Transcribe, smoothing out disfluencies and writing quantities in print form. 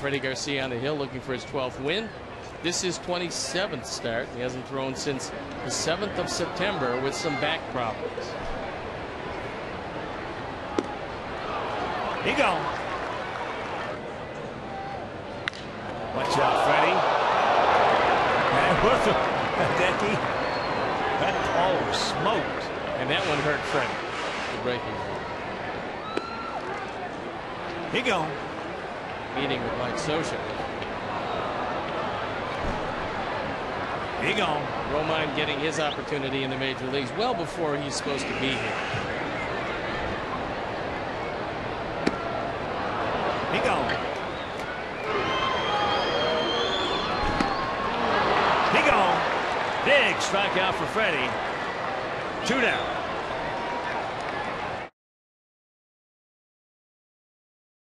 Freddie Garcia on the hill looking for his 12th win. This is 27th start. He hasn't thrown since the 7th of September with some back problems. He gone. Watch out, Freddie. And worth it. Hideki. That ball was smoked. And that one hurt Freddie. The breaking ball. He gone. Meeting with Mike Scioscia. He gone. Romine getting his opportunity in the major leagues well before he's supposed to be here. He gone. He gone. Big strikeout for Freddie. 2 down.